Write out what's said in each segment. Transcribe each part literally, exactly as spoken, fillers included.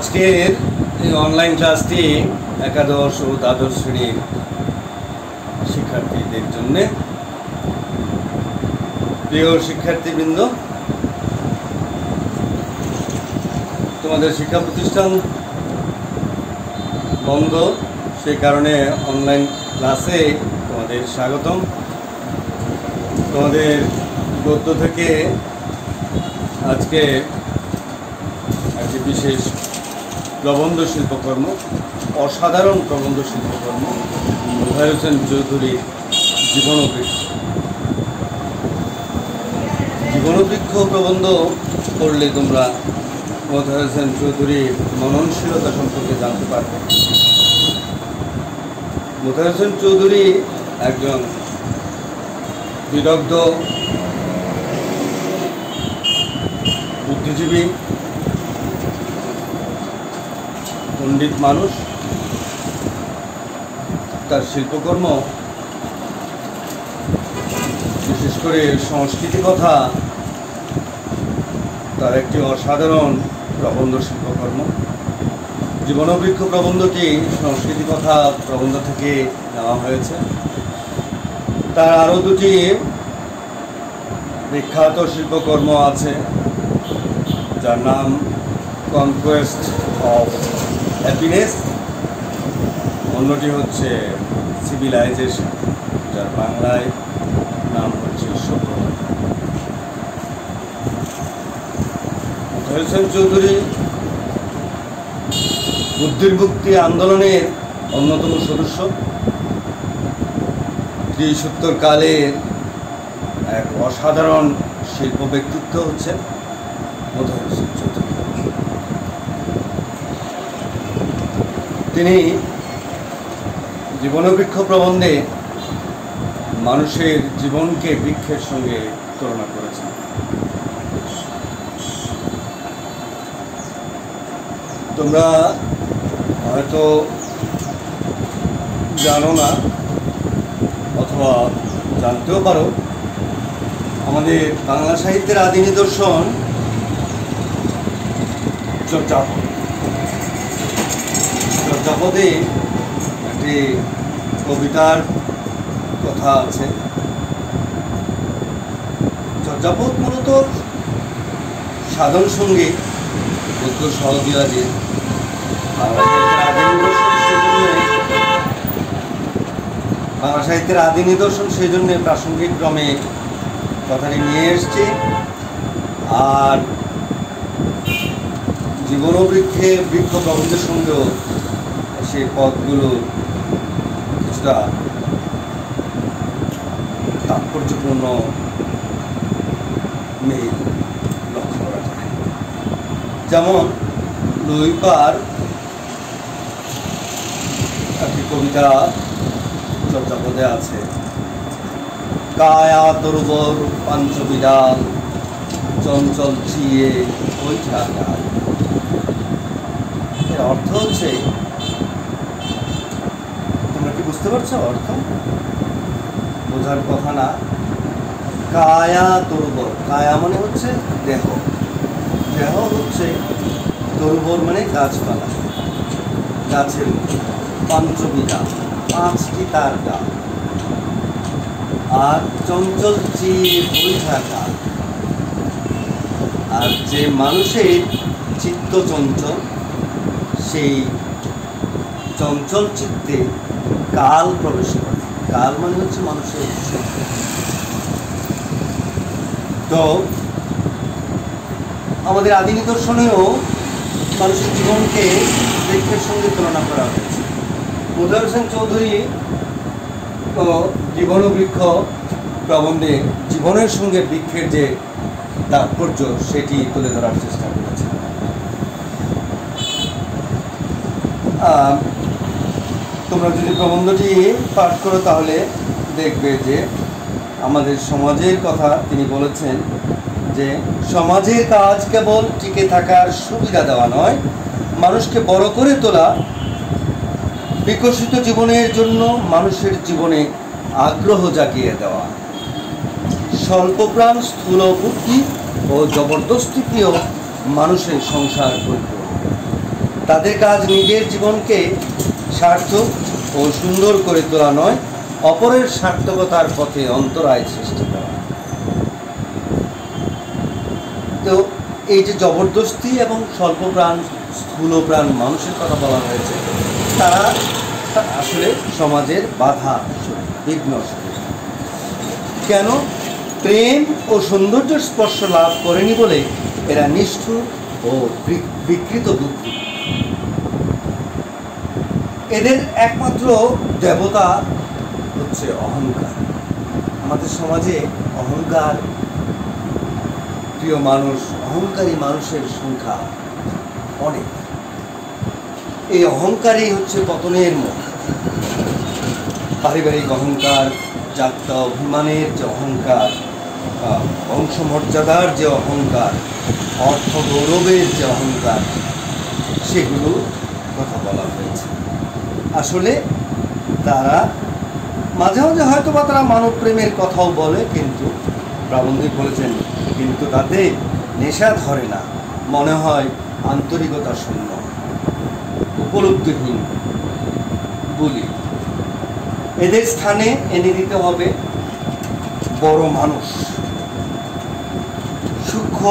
আজকের এই অনলাইন ক্লাসটি একাদশ ও দ্বাদশ শ্রেণীর শিক্ষার্থীদের জন্য। প্রিয় শিক্ষার্থীবৃন্দ, তোমাদের শিক্ষা প্রতিষ্ঠান বন্ধ, সেই কারণে অনলাইন ক্লাসে তোমাদের স্বাগতম। তোমাদের গদ্য থেকে আজকে একটি বিশেষ প্রবন্ধ শিল্পকর্ম, অসাধারণ প্রবন্ধ শিল্পকর্ম, মোতাহার হোসেন চৌধুরীর জীবনবৃক্ষ। জীবনবৃক্ষ প্রবন্ধ পড়লে তোমরা মোতাহার হোসেন চৌধুরীর মননশীলতা সম্পর্কে জানতে পারবে। মোতাহার হোসেন চৌধুরী একজন বিদগ্ধ বুদ্ধিজীবী, পণ্ডিত মানুষ। তার শিল্পকর্ম, বিশেষ করে সংস্কৃতি কথা, তার একটি অসাধারণ প্রবন্ধ শিল্পকর্ম। জীবনবৃক্ষ প্রবন্ধটি সংস্কৃতি কথা প্রবন্ধ থেকে নেওয়া হয়েছে। তার আরও দুটি বিখ্যাত শিল্পকর্ম আছে, যার নাম কনকোয়েস্ট অফ হ্যাপিনেস, অন্যটি হচ্ছে সিভিলাইজেশন, যার বাংলায় নাম হচ্ছে সভ্যতা। মোতাহার হোসেন চৌধুরী বুদ্ধির মুক্তি আন্দোলনের অন্যতম সদস্য। ত্রিসত্তর কালের এক অসাধারণ শিল্প ব্যক্তিত্ব হচ্ছে মোতাহার হোসেন চৌধুরী। তিনি জীবনবৃক্ষ প্রবন্ধে মানুষের জীবনকে বৃক্ষের সঙ্গে তুলনা করেছেন। তোমরা হয়তো জানো না, অথবা জানতেও পারো, আমাদের বাংলা সাহিত্যের আদি নিদর্শন চর্যাপদ। চর্যাপদে একটি কবিতার কথা আছে। চর্যাপদ মূলত সাধন সঙ্গীত, গদ্য সহবিরাজের বাংলা সাহিত্যের আদি নিদর্শন, সেই জন্য প্রাসঙ্গিক ক্রমে কথাটি নিয়ে এসছি। আর জীবনবৃক্ষে বৃক্ষ প্রবন্ধের সঙ্গেও সেই পদগুলো কিছুটা তাৎপর্যপূর্ণ মিল লক্ষ্য করা যায়। যেমন লুইপার একটি কবিতা চর্যাপদে আছে, কায়া তরুবর পাঞ্চবিড়াল চঞ্চল চিয়ে বৈঠা ডাল। এর অর্থ হচ্ছে, তোমরা কি বুঝতে পারছো অর্থ? বোঝার কথা না। কায়া তরুবর, কায়া মানে হচ্ছে দেহ, দেহ হচ্ছে তরুবর মানে গাছপালা, গাছের পাঞ্চবিড়া পাঁচটি তার ডাল, আর চঞ্চল চিয়ে বৈঠা ডাল। আর যে মানুষের চিত্ত চঞ্চল, সেই চঞ্চল চিত্তে কাল প্রবেশ করে। কাল মানে হচ্ছে মানুষের ইচ্ছা। তো আমাদের আদি নিদর্শনেও মানুষের জীবনকে বৃক্ষের সঙ্গে তুলনা করা হয়েছে। মোতাহার হোসেন চৌধুরী তো জীবনবৃক্ষ প্রবন্ধে জীবনের সঙ্গে বৃক্ষের যে তাৎপর্য, সেটি তুলে ধরার চেষ্টা করেছে। তোমরা যদি প্রবন্ধটি পাঠ করো তাহলে দেখবে যে আমাদের সমাজের কথা তিনি বলেছেন, যে সমাজের কাজ কেবল টিকে থাকার সুবিধা দেওয়া নয়, মানুষকে বড় করে তোলা, বিকশিত জীবনের জন্য মানুষের জীবনে আগ্রহ জাগিয়ে দেওয়া, স্বল্পপ্রাণ স্থূল বুদ্ধি ও জবরদস্তি প্রিয় মানুষের সংসার করতে। তাদের কাজ নিজের জীবনকে সার্থক ও সুন্দর করে তোলা নয়, অপরের সার্থকতার পথে অন্তরায় সৃষ্টি করা। তো এই যে জবরদস্তি এবং স্বল্পপ্রাণ স্থূলপ্রাণ মানুষের কথা বলা হয়েছে, তারা আসলে সমাজের বাধা বিঘ্ন। কেন? প্রেম ও সৌন্দর্যের স্পর্শ লাভ করেনি বলে এরা নিষ্ঠুর ও বিকৃত বুদ্ধি। এদের একমাত্র দেবতা হচ্ছে অহংকার। আমাদের সমাজে অহংকার প্রিয় মানুষ, অহংকারী মানুষের সংখ্যা অনেক। এই অহংকারই হচ্ছে পতনের মুখ। পারিবারিক অহংকার, জাতীয় অভিমানের যে অহংকার, বংশমর্যাদার যে অহংকার, অর্থ গৌরবের যে অহংকার, সেগুলো কথা বলা হয়েছে। আসলে তারা মাঝে মাঝে হয়তো বা তারা মানব প্রেমের কথাও বলে, কিন্তু প্রাবন্ধিক বলেছেন কিন্তু তাতে নেশা ধরে না, মনে হয় আন্তরিকতা শূন্য, উপলব্ধিহীন বলি। এদের স্থানে এনে দিতে হবে বড় মানুষ, সূক্ষ্ম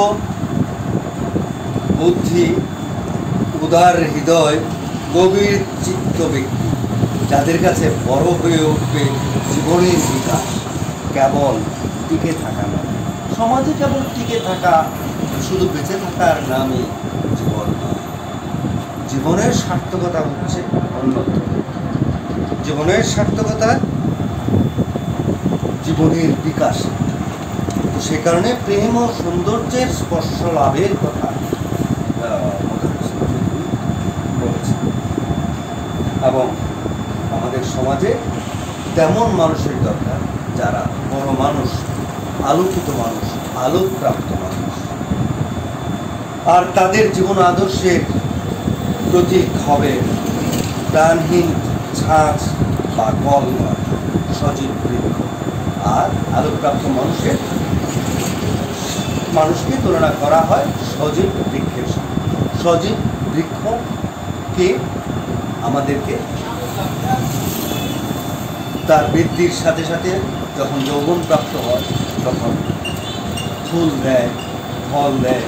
বুদ্ধি, উদার হৃদয়, গভীর চিত্ত ব্যক্তি, যাদের কাছে বড় হয়ে উঠবে জীবনের বিকাশ, কেবল টিকে থাকা নয়। সমাজে কেবল টিকে থাকা, শুধু বেঁচে থাকার নামে জীবন নয়। জীবনের সার্থকতা হচ্ছে অন্যতম। জীবনের সার্থকতা জীবনের বিকাশ। তো সে কারণে প্রেম ও সৌন্দর্যের স্পর্শ লাভের কথা বলেছে। এবং আমাদের সমাজে তেমন মানুষের দরকার যারা বড় মানুষ, আলোকিত মানুষ, আলোকপ্রাপ্ত মানুষ, আর তাদের জীবন আদর্শের প্রতীক হবে প্রাণহীন ছাঁচ বা কল নয়, সজীব বৃক্ষ। আর আলোকপ্রাপ্ত মানুষের মানুষকে তুলনা করা হয় সজীব বৃক্ষের সঙ্গে। সজীব বৃক্ষকে আমাদেরকে তার বৃদ্ধির সাথে সাথে যখন যৌবন প্রাপ্ত হয় তখন ফুল দেয়, ফল দেয়,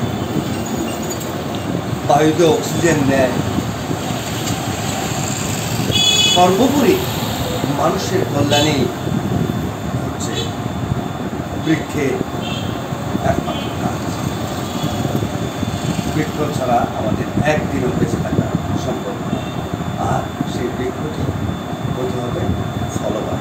বায়ুতে অক্সিজেন দেয়। সর্বোপরি মানুষের কল্যাণেই হচ্ছে বৃক্ষের একমাত্র কাজ। বৃক্ষ ছাড়া আমাদের একদিনও বেঁচে থাকা সম্ভব না। আর সেই বৃক্ষটি হতে হবে ফলবান।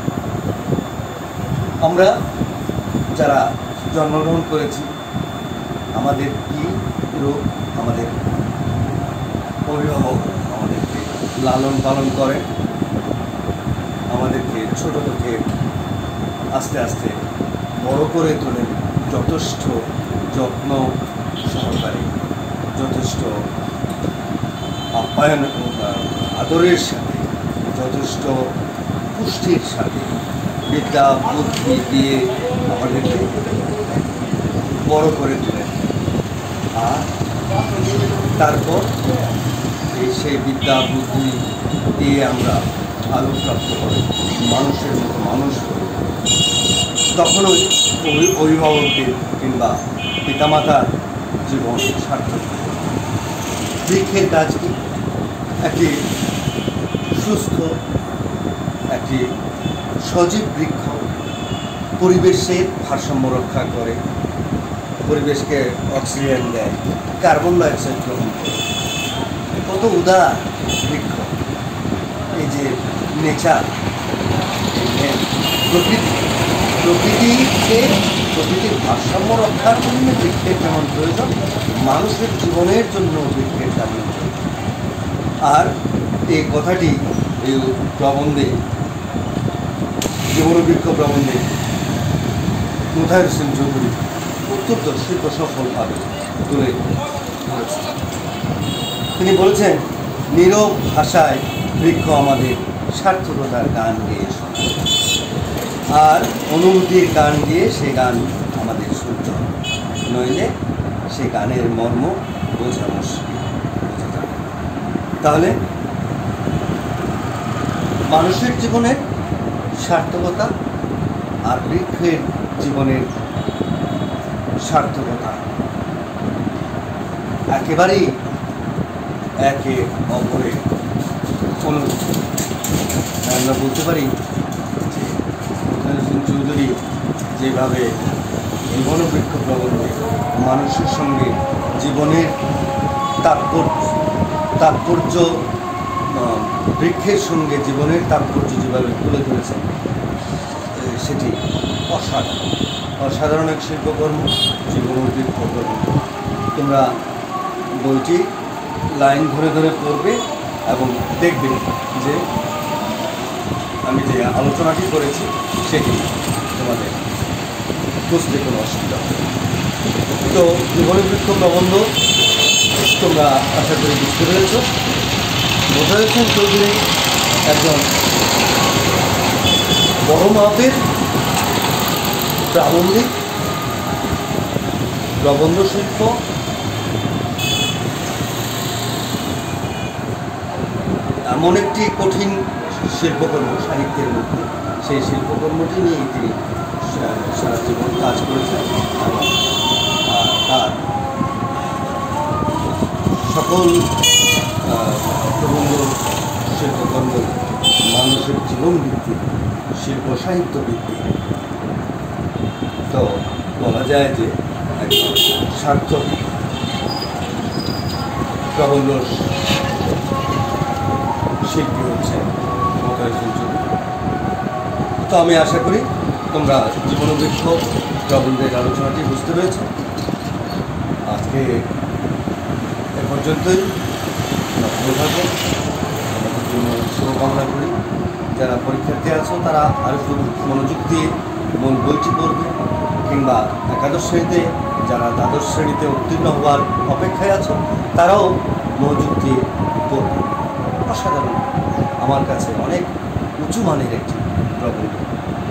আমরা যারা জন্মগ্রহণ করেছি, আমাদের কি রূপ, আমাদের অভিভাবক আমাদেরকে লালন পালন করে, আমাদেরকে ছোট থেকে আস্তে আস্তে বড় করে তোলেন যথেষ্ট যত্ন সহকারে, যথেষ্ট আপ্যায়ন আদরের সাথে, যথেষ্ট পুষ্টির সাথে, বিদ্যা বুদ্ধি দিয়ে আমাদেরকে বড় করে তোলেন। আর তারপর এই সেই বিদ্যা বুদ্ধি দিয়ে আমরা আলোকপ্রাপ্ত করি, মানুষের মতো মানুষ করি। তখন ওই অভিভাবকদের কিংবা পিতামাতার জীবন সার্থক। বৃক্ষের কাজ কি? একটি সুস্থ, একটি সজীব বৃক্ষ পরিবেশের ভারসাম্য রক্ষা করে, পরিবেশকে অক্সিজেন দেয়, কার্বন ডাইঅক্সাইড গ্রহণ করে। কত উদার বৃক্ষ! এই যে নেচার, প্রকৃতি, প্রকৃতিকে প্রকৃতির ভারসাম্য রক্ষার জন্য বৃক্ষের যেমন প্রয়োজন, মানুষের জীবনের জন্য বৃক্ষের তেমন প্রয়োজন। আর এই কথাটি এই প্রবন্ধে, জীবনবৃক্ষ প্রবন্ধে মোতাহার হোসেন চৌধুরী উত্তরদর্শী ও সফলভাবে তুলে ধরেছেন। তিনি বলছেন, নীরব ভাষায় বৃক্ষ আমাদের সার্থকতার গান গেয়ে শোনায়, আর অনুভূতির গান গিয়ে সে গান আমাদের শুনতে হবে, নইলে সে গানের মর্ম বোঝা মুশকিল, বোঝা যাবে। তাহলে মানুষের জীবনের সার্থকতা আর বৃক্ষের জীবনের সার্থকতা একেবারেই একে অপরের অনুরূপ। আমরা বলতে পারি যে মোতাহার হোসেন চৌধুরী যেভাবে জীবন বৃক্ষ প্রবন্ধে মানুষের সঙ্গে জীবনের তাৎপর্য তাৎপর্য বৃক্ষের সঙ্গে জীবনের তাৎপর্য যেভাবে তুলে ধরেছেন সেটি অসাধারণ অসাধারণ এক শিল্পকর্ম জীবন বৃক্ষকর্ম। তোমরা বইটি লাইন ধরে ধরে পড়বে এবং দেখবে যে আমি যে আলোচনাটি করেছি সেটি তোমাদের বুঝতে কোনো অসুবিধা হবে। তো জীবন বৃক্ষ প্রবন্ধ তোমরা আশা করি বুঝতে পেরেছ। মোতাহার হোসেন চৌধুরী একজন বড় মাপের প্রাবন্ধিক প্রবন্ধ শিল্প এমন একটি কঠিন শিল্পকর্ম সাহিত্যের মধ্যে, সেই শিল্পকর্মটি নিয়ে তিনি সারা জীবন কাজ করেছেন এবং তার সকল প্রবন্ধ শিল্পকর্ম মানুষের জীবন ভিত্তিক, শিল্প সাহিত্য ভিত্তিক। তো বলা যায় যে একজন সার্থক প্রবন্ধ শিল্পী হচ্ছে মোতাহার হোসেন চৌধুরী। তো আমি আশা করি তোমরা জীবন বৃক্ষ প্রবন্ধের আলোচনাটি বুঝতে পেরেছ। আজকে এ পর্যন্তই। ভালো থাকো, আমাদের জন্য শুভকামনা করি। যারা পরীক্ষার্থী আছো তারা আরও মনোযোগ দিয়ে মূল বইটি পড়বে, কিংবা একাদশ শ্রেণীতে যারা দ্বাদশ শ্রেণীতে উত্তীর্ণ হওয়ার অপেক্ষায় আছো তারাও মনোযোগ দিয়ে পড়বে। অসাধারণ, আমার কাছে অনেক উঁচু মানের একটি প্রবন্ধ।